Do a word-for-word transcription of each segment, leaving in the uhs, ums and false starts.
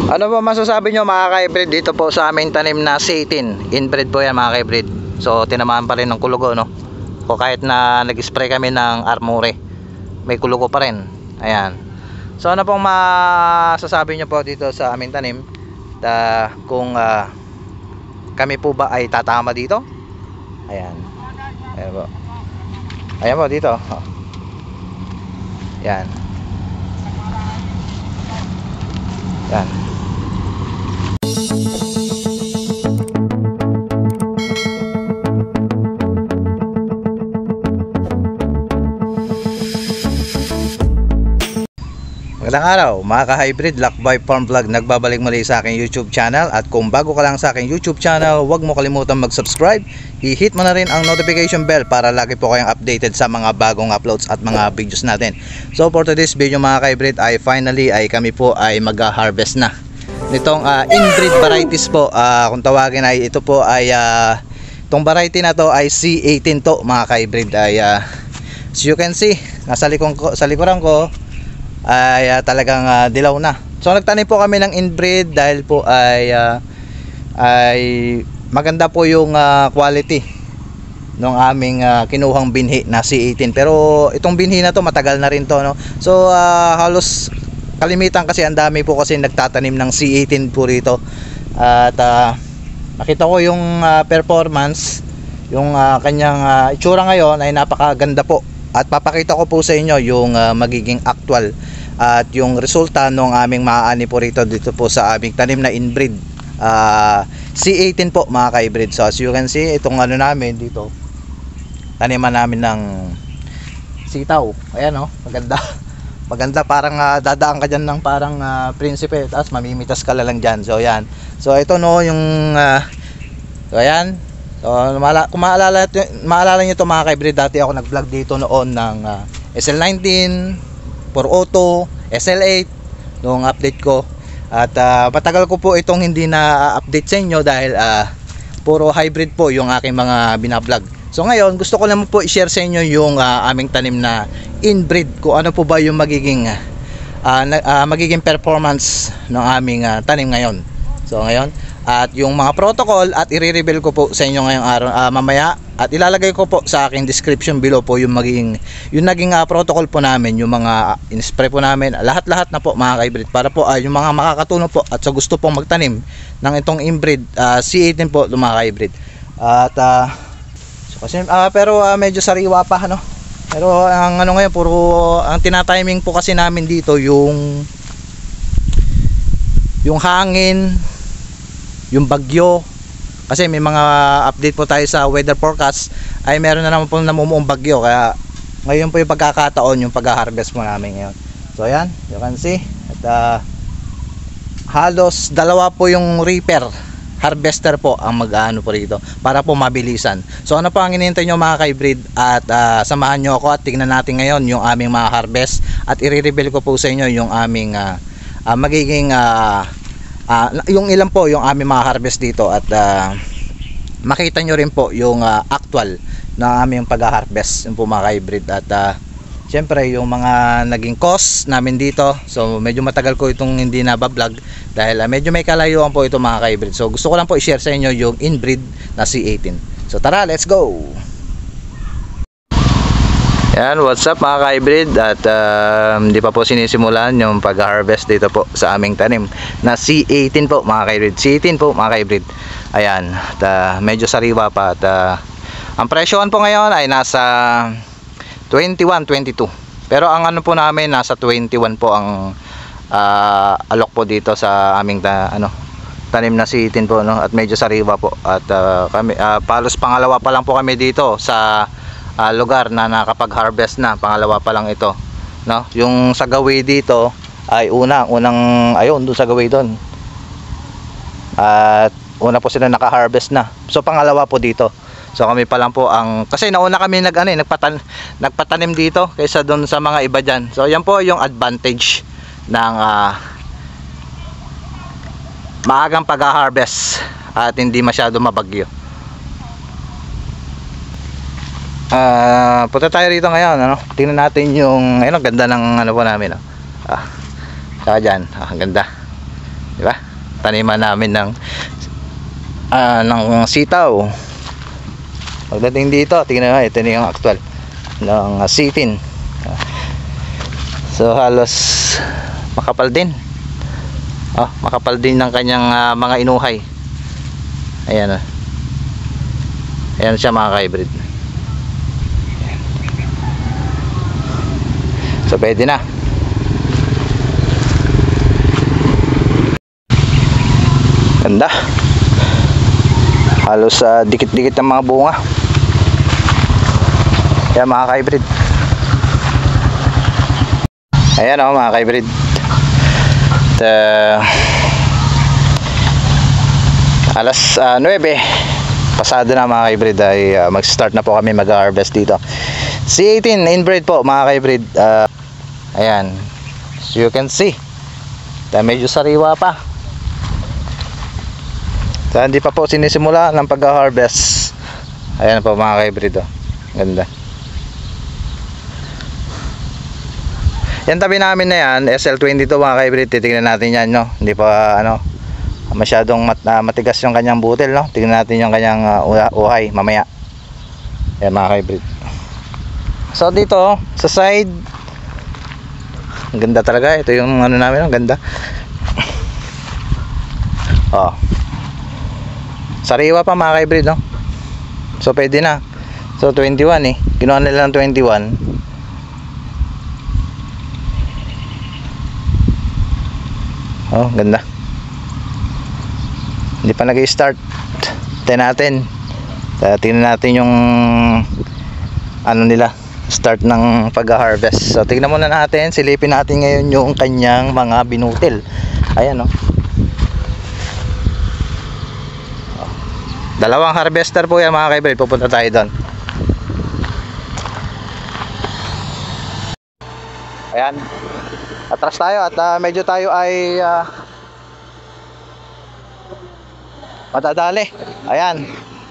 Ano ba masasabi nyo mga ka-hybrid dito po sa aming tanim na C eighteen? Inbred po yan mga ka-hybrid. So tinamaan pa rin ng kulugo, no? O kahit na nag-spray kami ng Armore, may kulugo pa rin. Ayan. So ano pong masasabi nyo po dito sa aming tanim? Da, kung uh, kami po ba ay tatama dito? Ayan. Ayan po. Ayan po dito. Oh. Ayan. Ayan. Magandang araw mga ka-hybrid, Lakbay Farm Vlog, nagbabalik muli sa aking YouTube channel. At kung bago ka lang sa aking YouTube channel, huwag mo kalimutan mag-subscribe. I-hit mo na rin ang notification bell para lagi po kayong updated sa mga bagong uploads at mga videos natin. So for today's video mga ka-hybrid ay finally ay kami po ay mag-harvest na nitong uh, inbreed varieties po. Uh, kung tawagin ay ito po ay uh, itong variety na to ay C eighteen to mga ka-hybrid. Ay uh, as you can see, nasa likong ko, sa likuran ko ay uh, talagang uh, dilaw na. So nagtanim po kami ng inbreed dahil po ay uh, ay maganda po yung uh, quality ng aming uh, kinuhang binhi na C eighteen. Pero itong binhi na to matagal na rin to, no? So uh, halos kalimitan kasi ang dami po kasi nagtatanim ng C eighteen po rito. At uh, nakita ko yung uh, performance, yung uh, kanyang uh, itsura ngayon ay napakaganda po. At papakita ko po sa inyo yung uh, magiging actual at yung resulta ng aming maaani po rito dito po sa aming tanim na inbreed uh, C eighteen po mga ka-hybrid. So as you can see, itong ano namin dito, taniman namin ng sitaw. Ayan, oh, maganda. Maganda, parang uh, dadaan ka dyan ng parang uh, prinsipe, tapos mamimitas ka lang dyan. So yan. So ito no yung uh, so ayan. So, kung maalala, maalala nyo ito mga ka-hybrid, dati ako nag-vlog dito noon ng uh, S L nineteen, four auto, S L eight, noong update ko. At uh, matagal ko po itong hindi na-update sa inyo dahil uh, puro hybrid po yung aking mga binablog. So ngayon, gusto ko naman po i-share sa inyo yung uh, aming tanim na inbreed, kung ano po ba yung magiging, uh, uh, magiging performance ng aming uh, tanim ngayon. So ngayon, at yung mga protocol at i-reveal ko po sa inyo ngayong araw, uh, mamaya, at ilalagay ko po sa aking description below po yung magiging yung naging uh, protocol po namin, yung mga uh, in-spray po namin, lahat-lahat na po mga ka-hybrid, para po uh, yung mga makakatulong po at sa gusto pong magtanim ng itong inbreed uh, C eighteen po mga ka-hybrid. At uh, so, kasi, uh, pero uh, medyo sariwa pa, ano? Pero ang ano ngayon, puro ang tinatiming po kasi namin dito yung yung hangin, yung bagyo, kasi may mga update po tayo sa weather forecast, ay meron na naman po namumuong bagyo, kaya ngayon po yung pagkakataon yung pag-harvest mo namin ngayon. So ayan, you can see, at uh, halos dalawa po yung reaper harvester po ang mag-ano po rito para po mabilisan. So ano po ang hinihintay nyo mga ka-hybrid, at uh, samahan nyo ako at tingnan natin ngayon yung aming mga harvest, at i-reveal ko po sa inyo yung aming uh, uh, magiging uh, Uh, yung ilan po yung aming mga harvest dito, at uh, makita nyo rin po yung uh, actual na aming pag-harvest yung po mga ka-hybrid. At uh, syempre yung mga naging cost namin dito, so medyo matagal ko itong hindi na ba-vlog dahil uh, medyo may kalayuan po ito mga ka-hybrid. So gusto ko lang po i-share sa inyo yung inbreed na C eighteen. So tara, let's go! Yan, what's up mga ka-hybrid, at hindi uh, pa po sinisimulan yung pag-harvest dito po sa aming tanim na C eighteen po mga ka-hybrid. C eighteen po mga ka-hybrid. Ayan, at, uh, medyo sariwa pa, at uh, ang presyohan po ngayon ay nasa twenty-one, twenty-two. Pero ang ano po namin, nasa twenty-one po ang uh, alok po dito sa aming ta, ano, tanim na C eighteen po, no? At medyo sariwa po. At uh, kami, uh, palos pangalawa pa lang po kami dito sa Uh, lugar na nakapag-harvest na, pangalawa pa lang ito, no? Yung sa gawi dito ay una, unang ayun doon sa gawi doon, at una po sila naka-harvest na, so pangalawa po dito. So kami pa lang po ang, kasi nauna kami nag ano, eh, nagpatan, nagpatanim dito kaysa doon sa mga iba dyan. So yan po yung advantage ng uh, maagang pag-harvest at hindi masyado mabagyo. Uh, punta tayo rito ngayon, ano? Tingnan natin yung, ayun, ang ganda ng ano po namin, no? Ah, saka dyan, ah, ang ganda. Di ba? Taniman namin ng uh, ng sitaw. Pagdating dito, tingnan nga, ito na yung actual ng uh, sitin. So halos makapal din. Oh, makapal din ng kanyang uh, mga inuhay. Ayan oh. Ayan siya mga ka-hybrid. So pwede na. Ganda. Halos uh, dikit-dikit ng mga bunga. Ayan mga ka-hybrid. Ayan o mga ka-hybrid. Uh, alas uh, nuwebe pasado na mga ka-hybrid ay uh, mag-start na po kami mag-harvest dito. C eighteen inbred po mga ka-hybrid. Uh, ayan. So you can see. Uh, medyo sariwa pa. So, hindi pa po sinisimula ng pag-harvest. Ayan po mga ka-hybrid oh. Ganda. Yan tabi namin na yan, S L twenty-two mga ka-hybrid. Titignan natin yan, no. Hindi pa ano masyadong mat, uh, matigas yung kanyang butil, no. Tingnan natin yung kanyang uh, uhay mamaya. Ayan mga ka-hybrid. So dito sa side, ang ganda talaga. Ito yung ano namin, ang ganda. Oh. Sariwa pa mga ka-hybrid, no. So pwede na. So twenty-one eh. Ginawa nila ng twenty-one. Oh, ganda. Hindi pa nag-i-start. Tayo natin. Uh, tingnan natin yung ano nila, start ng pag-harvest. So tingnan muna natin, silipin natin ngayon yung kanyang mga binutil. Ayan oh. Dalawang harvester po yan mga ka-hybrid. Pupunta tayo doon. Ayan. Atras tayo at uh, medyo tayo ay uh, matadali. Ayan.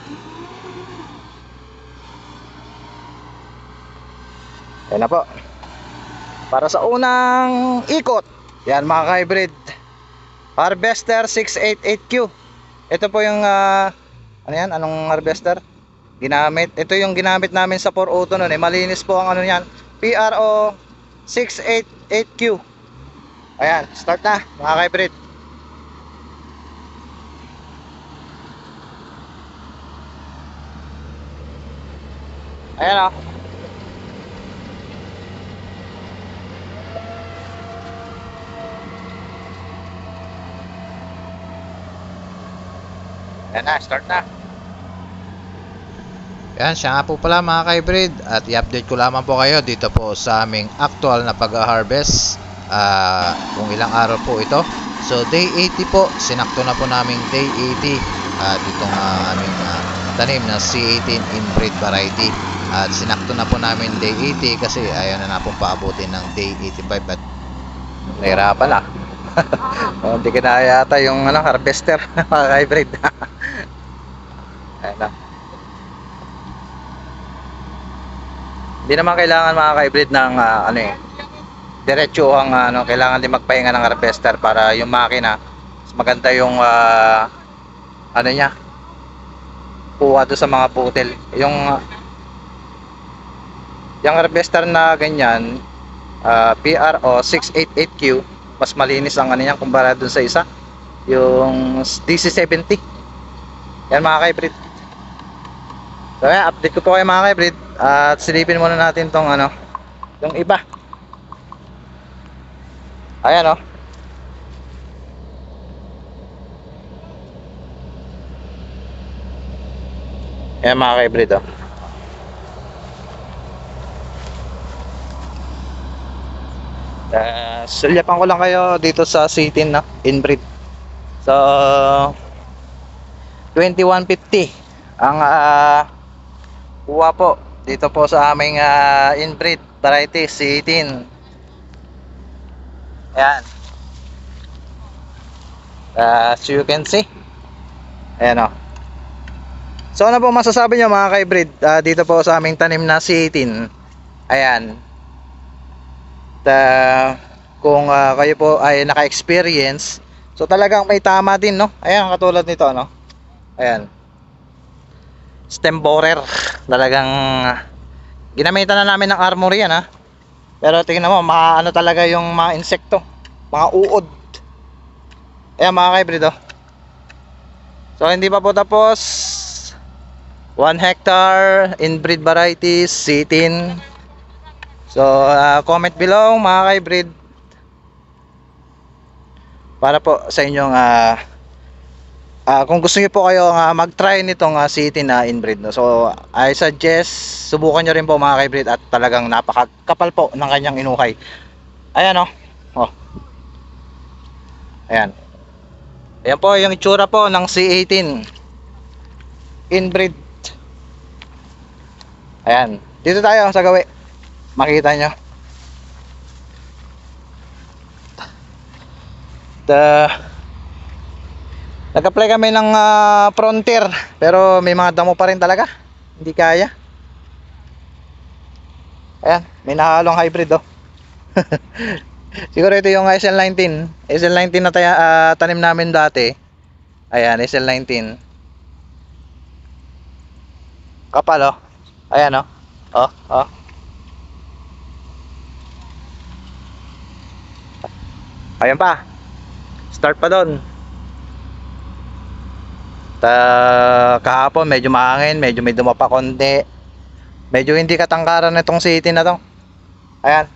Ayan na po. Para sa unang ikot. Yan mga ka-hybrid. Harvester six eighty-eight Q. Ito po yung uh, ano yan? Anong harvester? Ginamit. Ito yung ginamit namin sa four auto nun eh. Malinis po ang ano yan. P R O six eighty-eight Q. Ayan, start na mga ka-hybrid. Ayan o. Ayan na, start na. Yan, siya nga po pala mga ka-hybrid. At i-update ko lamang po kayo dito po sa aming actual na pag-harvest. Uh, kung ilang araw po ito. So day eighty po, sinakto na po namin day eighty uh, ditong uh, aming uh, tanim na C eighteen inbred variety. At sinakto na po namin day eighty kasi ayaw na na pong paabutin ng day eighty-five at nahirapan na. Oh, hindi kinaya yata yung ano, harvester mga hybrid. Ayan na. Hindi naman kailangan mga ka-hybrid ng uh, ano eh, diretso ang uh, ano, kailangan din magpahinga ng harvester para yung makina maganda yung uh, ano niya, kuha doon sa mga butil. Yung uh, yung harvester na ganyan, uh, P R O six eighty-eight Q, mas malinis ang ano niya kumpara doon sa isa, yung D C seventy. Yan mga ka-hybrid. So yan, update ko po kayo mga ka-hybrid. At silipin muna natin tong ano, yung iba. Ayan o. Ayan mga ka-hybrid o. Uh, sulyapan ko lang kayo dito sa C eighteen na inbreed. So twenty-one fifty ang uh, kuha po dito po sa aming uh, inbreed variety C eighteen. Ayan. Uh, so you can see. Ayan o. So ano po masasabi nyo mga ka-hybrid uh, dito po sa aming tanim na C eighteen. Ayan. Uh, kung uh, kayo po ay naka-experience So talagang may tama din, no? Ayan, katulad nito, no? Ayan. Stem borer. Talagang ginamitan na namin ng armory yan, ha? Pero tingnan mo, mga ano talaga yung mga insekto, mga uod. Ayan mga ka-hybrid, oh. So hindi pa po tapos. One hectare inbreed varieties, sitin. So uh, comment below mga ka-hybrid para po sa inyong uh, uh, kung gusto niyo po kayo uh, mag-try nitong uh, sitin na inbreed, no? So I suggest subukan niyo rin po mga ka-hybrid at talagang napakakapal po ng kanyang inuhay. Ayan, oh. Oh. Ayan. Ayan po yung itsura po ng C eighteen inbreed. Ayan. Dito tayo sa gawi. Makita nyo. The, nag-apply kami ng uh, frontier, pero may mga damo pa rin talaga. Hindi kaya. Ayan. May nahalong hybrid, oh. Siguro ito yung S L nineteen. S L nineteen na taya, uh, tanim namin dati. Ayan, S L nineteen. Kapal, oh. Ayan, oh. Oh, oh. Ayan pa. Start pa doon. Ta kahapon medyo mahangin, medyo may dumapa konti. Medyo hindi katangkaran nitong city na to. Ayan.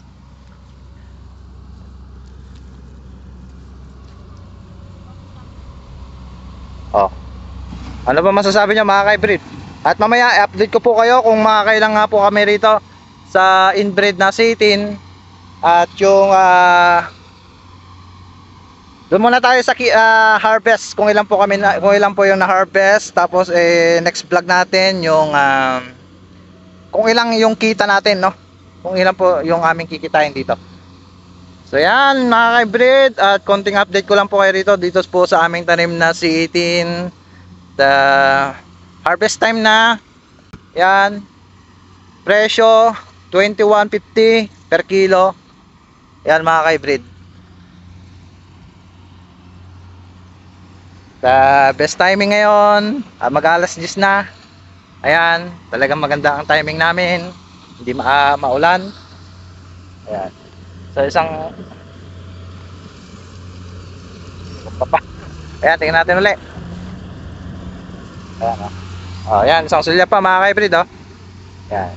Oh. Ano ba masasabi niyo mga ka-hybrid? At mamaya i-update ko po kayo kung makakailan nga po kami rito sa inbreed na sitin. At yung uh, doon muna tayo sa uh, harvest, kung ilan po kami na, kung ilan po yung na-harvest. Tapos eh, next vlog natin yung um, kung ilang yung kita natin, no? Kung ilan po yung aming kikitain dito. So yan mga ka-hybrid, at konting update ko lang po kayo rito dito po sa aming tanim na C eighteen. The harvest time na. Yan. Presyo twenty-one fifty per kilo. Yan mga ka-hybrid. The best timing ngayon, ah, mag alas diyes na. Ayan, talagang maganda ang timing namin. Hindi ma uh, maulan. Ayan. So isang Papa. Ayan, tingnan natin ulit. Ayan, oh. Oh, yan, isang sulya pa mga ka-hybrid, oh. Yan.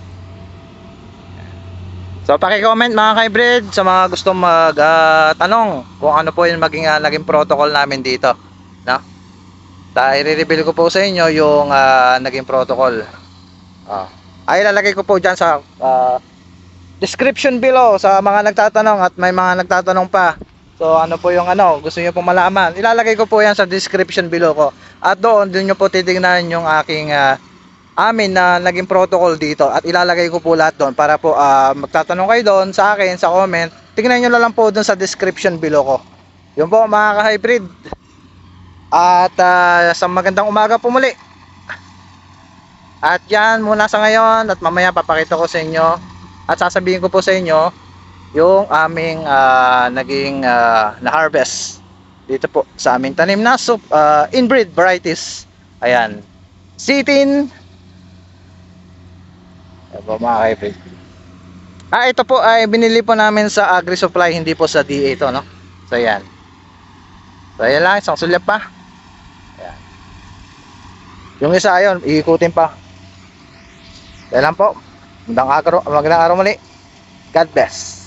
So paki-comment mga ka-hybrid sa mga gusto mag-tanong uh, kung ano po yung maging uh, naging protocol namin dito, no? Ta i-reveal ko po sa inyo yung uh, naging protocol. Oh. Ay ilalagay ko po diyan sa uh, description below sa mga nagtatanong at may mga nagtatanong pa. So ano po yung ano, gusto niyo po malaman, ilalagay ko po yan sa description below ko. At doon, doon nyo po titignan yung aking uh, amin na naging protocol dito. At ilalagay ko po lahat doon para po uh, magtatanong kayo doon sa akin, sa comment. Tingnan nyo lang po doon sa description below ko. Yun po mga ka-hybrid. At uh, sa magandang umaga po muli. At yan muna sa ngayon. At mamaya papakita ko sa inyo. At sasabihin ko po sa inyo yung aming uh, naging uh, na-harvest dito po sa aming tanim na soup, uh, inbreed varieties. Ayan, sitin. Ayan po mga ka-hybrid. Ah, ito po ay binili po namin sa Agri Supply, hindi po sa D A ito, no? So ayan. So ayan lang, isang sulyap pa. Ayan. Yung isa ayon, iikutin pa. Ayan lang po. Magandang araw, magandang araw muli. God bless.